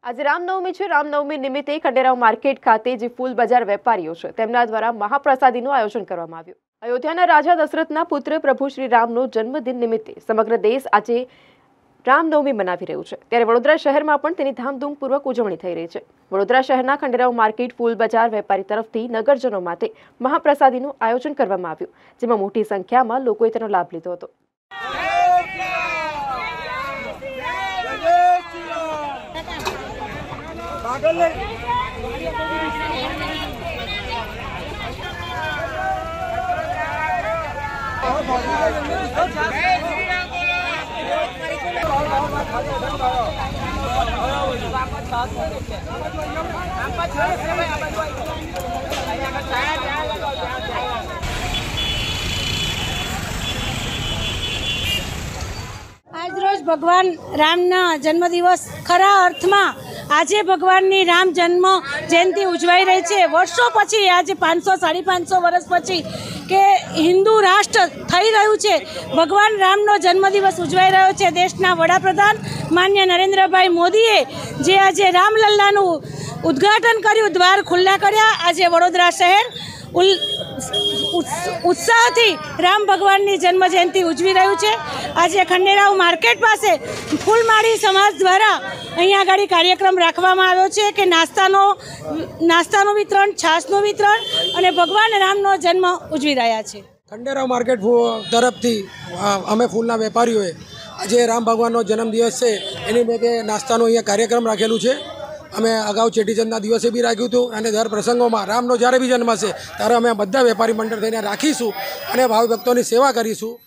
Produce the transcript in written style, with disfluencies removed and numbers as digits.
आज रामनवमी है। रामनवमी निमित्ते खंडेराव मार्केट खाते जे फूल बजार वेपारीओ छे तेमना द्वारा महाप्रसादीनुं आयोजन करवामां आव्युं। अयोध्याना राजा दशरथना पुत्र प्रभु श्री रामनो जन्मदिन निमित्ते समग्र देश आज रामनवमी मनावी रह्यो छे, त्यारे वडोदरा शहेरमां पण तेनी धामधूमपूर्वक उजवणी थई रही छे। वडोदरा शहेરના खंडेराव मार्केट फूल बजार वेपारी तरफथी नगरजनो माटे महाप्रसादीनुं आयोजन करवामां आव्युं, जेमां मोटी संख्यामां लोकोए तेनो लाभ લીધો હતો। आज रोज भगवान रामना जन्मदिवस खरा अर्थमां આજે ભગવાનની રામ જન્મ જયંતિ ઉજવાઈ રહી છે। વર્ષો પછી આજે 500-550 વર્ષ પછી કે હિન્દુ રાષ્ટ્ર થઈ રહ્યું છે, ભગવાન રામનો જન્મદિવસ ઉજવાઈ રહ્યો છે। દેશના વડાપ્રધાન માન્ય નરેન્દ્રભાઈ મોદીએ જે આજે રામલલ્લાનું ઉદ્ઘાટન કર્યું, દ્વાર ખુલ્લા કર્યા। આજે વડોદરા શહેર उत्साहથી राम भगवानની जन्म जयंती उजवी રહ્યું છે। આજે ખંડેરાવ માર્કેટ પાસે ફૂલમાળી સમાજ દ્વારા અહીંયા આગળ કાર્યક્રમ રાખવામાં આવ્યો છે કે નાસ્તાનું વિતરણ, છાશનું વિતરણ અને ભગવાન રામનો જન્મ ઉજવી રહ્યા છે। ખંડેરાવ માર્કેટ તરફથી અમે ફૂલના વેપારીઓએ આજે રામ ભગવાનનો જન્મદિવસ છે એની નિમિત્તે નાસ્તાનો અહીંયા કાર્યક્રમ રાખેલું છે। અમે અગાઉ ચેટીચંદના દિવસે બી રાખ્યું હતું અને દર પ્રસંગોમાં રામનો જ્યારે બી જન્મ હશે ત્યારે અમે બધા વેપારી મંડળ થઈને રાખીશું અને ભાવિ ભક્તોની સેવા કરીશું।